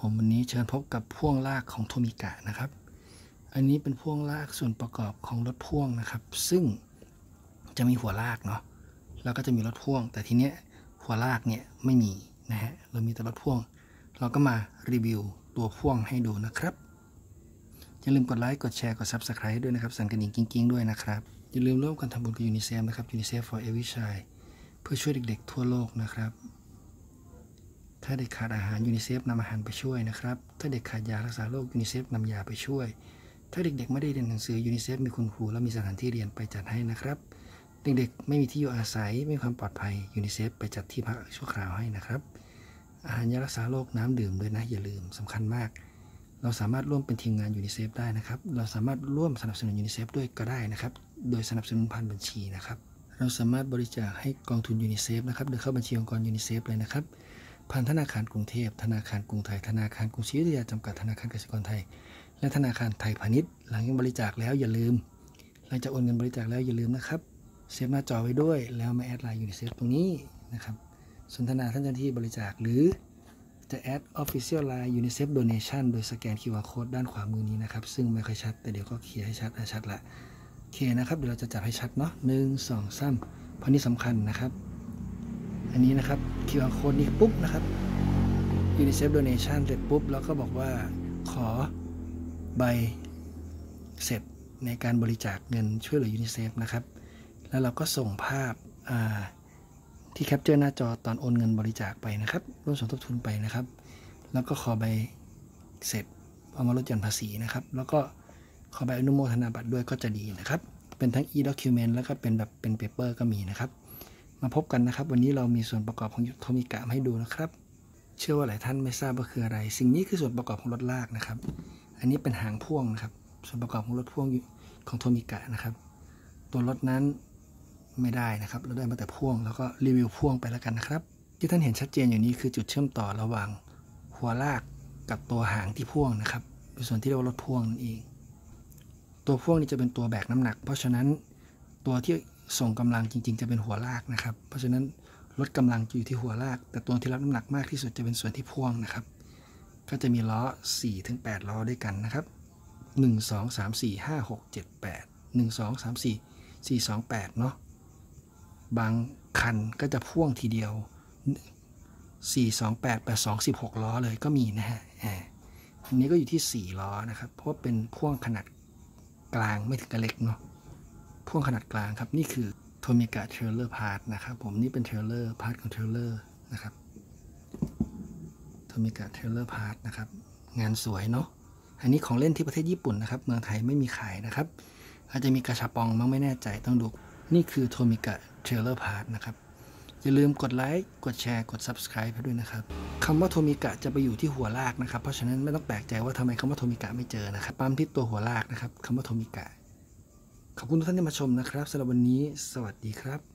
ผมวันนี้เชิญพบกับพ่วงลากของโทมิกะนะครับอันนี้เป็นพ่วงลากส่วนประกอบของรถพ่วงนะครับซึ่งจะมีหัวลากเนาะแล้วก็จะมีรถพ่วงแต่ทีเนี้ยหัวลากเนี่ยไม่มีนะฮะเรามีแต่รถพ่วงเราก็มารีวิวตัวพ่วงให้ดูนะครับอย่าลืมกดไลค์กดแชร์กด Subscribe ด้วยนะครับสั่นกระดิ่งกิ๊งๆด้วยนะครับอย่าลืมร่วมกันทำบุญกับยูนิเซฟนะครับ UNICEF for Every Child เพื่อช่วยเด็กๆทั่วโลกนะครับถ้าเด็กขาดอาหารยูนิเซฟนำอาหารไปช่วยนะครับถ้าเด็กขาดยารักษาโรคยูนิเซฟนำยาไปช่วยถ้าเด็กๆไม่ได้เรียนหนังสือยูนิเซฟมีคุณครูและมีสถานที่เรียนไปจัดให้นะครับเด็กๆไม่มีที่อยู่อาศัยไม่มีความปลอดภัยยูนิเซฟไปจัดที่พักชั่วคราวให้นะครับอาหารยารักษาโรคน้ำดื่มด้วยนะอย่าลืมสำคัญมากเราสามารถร่วมเป็นทีมงานยูนิเซฟได้นะครับเราสามารถร่วมสนับสนุนยูนิเซฟด้วยก็ได้นะครับโดยสนับสนุนผ่านบัญชีนะครับเราสามารถบริจาคให้กองทุนยูนิเซฟนะครับโดยเข้าบัญชีองค์กรยูนิเซฟเลยนะครับผ่านธนาคารกรุงเทพธนาคารกรุงไทยธนาคารกรุงศรีอยุธยาจำกัดธนาคารกสิกรไทยและธนาคารไทยพาณิชย์หลังจากบริจาคแล้วอย่าลืมหลังจากโอนเงินบริจาคแล้วอย่าลืมนะครับเซฟหน้าจอไว้ด้วยแล้วมาแอดไลน์ยูนิเซฟตรงนี้นะครับสนทนาท่านเจ้าหน้าที่บริจาคหรือจะแอด Official Line UNICEF Donation โดยสแกน QR Code ด้านขวามือนี้นะครับซึ่งไม่ค่อยชัดแต่เดี๋ยวก็เคลียร์ให้ชัดละโอเคนะครับเดี๋ยวเราจะจับให้ชัดเนาะ1 2 3เพราะนี่สำคัญนะครับอันนี้นะครับ QR Code นี้ปุ๊บนะครับ UNICEF Donation เสร็จปุ๊บแล้วก็บอกว่าขอใบเสร็จในการบริจาคเงินช่วยเหลือยูนิเซฟนะครับแล้วเราก็ส่งภาพที่แคปเจอร์หน้าจอตอนโอนเงินบริจาคไปนะครับร่วมสมทบทุนไปนะครับแล้วก็ขอใบเสร็จเอามาลดหย่อนภาษีนะครับแล้วก็ขอใบอนุโมทนาบัตรด้วยก็จะดีนะครับเป็นทั้ง e-document แล้วก็เป็นแบบเป็น paper ก็มีนะครับมาพบกันนะครับวันนี้เรามีส่วนประกอบของโทมิกะมาให้ดูนะครับเชื่อว่าหลายท่านไม่ทราบว่าคืออะไรสิ่งนี้คือส่วนประกอบของรถลากนะครับอันนี้เป็นหางพ่วงนะครับส่วนประกอบของรถพ่วงของโทมิกะนะครับตัวรถนั้นไม่ได้นะครับเราได้มาแต่พ่วงแล้วก็รีวิวพ่วงไปแล้วกันนะครับที่ท่านเห็นชัดเจนอยู่นี้คือจุดเชื่อมต่อระหว่างหัวลากกับตัวหางที่พ่วงนะครับเป็นส่วนที่เรียกว่ารถพ่วงนั่นเองตัวพ่วงนี่จะเป็นตัวแบกน้ำหนักเพราะฉะนั้นตัวที่ส่งกำลังจริงๆจะเป็นหัวลากนะครับเพราะฉะนั้นลดกำลังจะอยู่ที่หัวลากแต่ตัวที่รับน้ำหนักมากที่สุดจะเป็นส่วนที่พ่วงนะครับก็จะมีล้อ 4-8 ล้อด้วยกันนะครับ1 2 3 4 5 6 7 8 1 2 3 4 4 2 8เนาะบางคันก็จะพ่วงทีเดียว4 2 8 8 2 16ล้อเลยก็มีนะฮะอันนี้ก็อยู่ที่4ล้อนะครับเพราะว่าเป็นพ่วงขนาดกลางไม่ถึงกับเล็กเนาะพ่วงขนาดกลางครับนี่คือโทมิกะเทรลเลอร์พาร์ทนะครับผมนี่เป็นเทรลเลอร์พาร์ทของเทรลเลอร์นะครับโทมิกะเทรลเลอร์พาร์ทนะครับงานสวยเนาะอันนี้ของเล่นที่ประเทศญี่ปุ่นนะครับเมืองไทยไม่มีขายนะครับอาจจะมีกระชับปองมั้งไม่แน่ใจต้องดูนี่คือโทมิกะเทรลเลอร์พาร์ทนะครับอย่าลืมกดไลค์กดแชร์กด Subscribe ให้ด้วยนะครับคำว่าโทมิกะจะไปอยู่ที่หัวลากนะครับเพราะฉะนั้นไม่ต้องแปลกใจว่าทำไมคำว่าโทมิกะไม่เจอนะครับปั๊มที่ตัวหัวลากนะครับคำว่าโทมิกะขอบคุณทุกท่านที่มาชมนะครับสำหรับวันนี้สวัสดีครับ